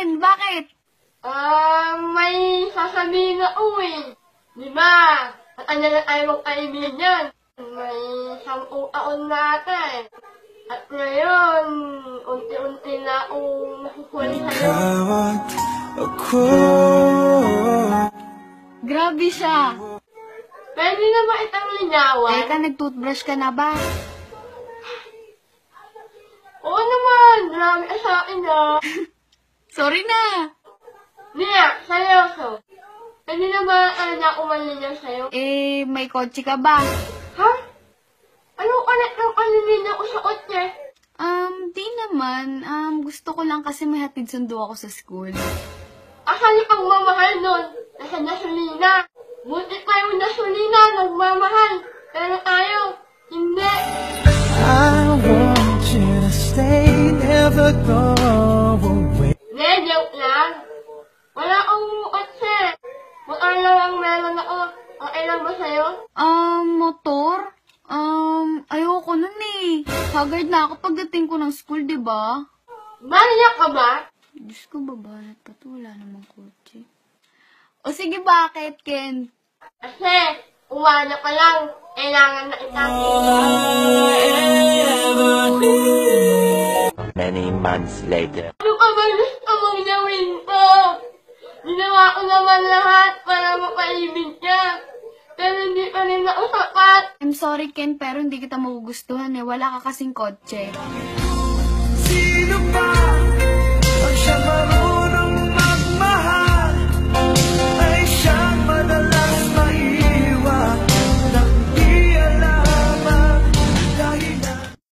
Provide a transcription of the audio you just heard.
Ken, bakit? May sasabihin na uwi. Di ba? At ano na tayo magkaibigan? May 10 taon natin. At ngayon, unti-unti na akong nakukulit sa'yo. Grabe siya. Pwede na ba itang linawan? Teka, nag-toothbrush ka na ba? Oo naman, marami ka sa akin na. Sorry na. Nia, seryoso. Pwede na ba talaga ako malinaw sa'yo? May kotse ka ba? Ha? Anong ulit ng palilinaw ko sa kotse? Di naman. Gusto ko lang kasi may hatid sundo ako sa school. Asan yung pagmamahal nun? Nasa gasolina. Buti pa yung gasolina, nagmamahal. Pero tayo, hindi. I want you to stay, never go away. Hindi, joke lang. Wala akong kotse. Mag-araw lang meron ako. Okay lang ba sa'yo? Motor? Ayoko nun eh. Haggard na ako pagdating ko ng school, di ba? Maniyak ka ba? Diyos ko, babanat pa to. Wala namang kotse. O sige, bakit, Ken? Kasi, umana ka lang. Kailangan na itapin. Many months later. Ano ka ba gusto mong gawin ko? Ginawa ko naman lahat para mapaibig ka. Pero hindi pa rin ako sapat. I'm sorry, Ken, pero hindi kita magugustuhan eh. Wala ka kasing kotse. Sino ba